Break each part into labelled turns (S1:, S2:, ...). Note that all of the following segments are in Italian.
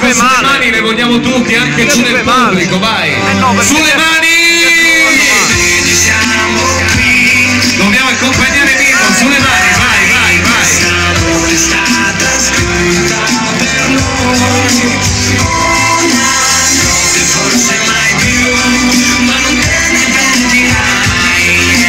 S1: sulle mani le vogliamo tutti, anche giù nel pubblico, vai! Sulle mani! Dobbiamo accompagnare Mimmo, sulle mani, vai, vai, vai!
S2: Forse mai più, ma non te ne pentirai.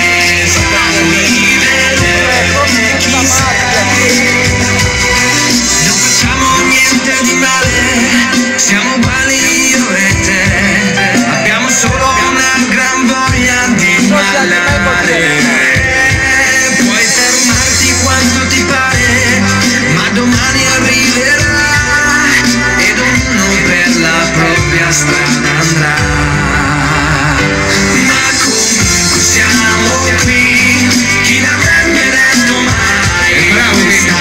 S2: Non facciamo niente di male, siamo uguali io e te. Abbiamo solo una gran voglia di ballare. Puoi fermarti quanto ti pare, ma domani arriverà ed ognuno per la propria strada andrà. Ma comunque siamo qui, chi l'avrebbe detto mai.
S1: Bravo Mimmo,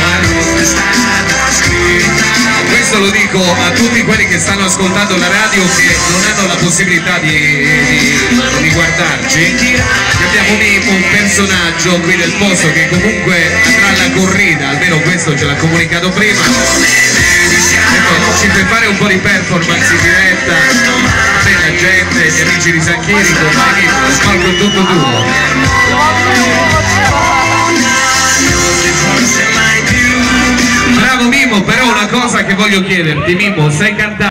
S1: questo lo dico a tutti quelli che stanno ascoltando la radio, che non hanno la possibilità di guardarci. Abbiamo Mimmo, un personaggio qui del posto che comunque andrà alla corrida, almeno questo ce l'ha comunicato prima. Ecco, ci fai fare un po' di performance in diretta per la gente, gli amici di San Chirico, vai Mimmo, lo spalco tutto tuo. Bravo Mimmo, però una cosa che voglio chiederti, Mimmo, sai cantare?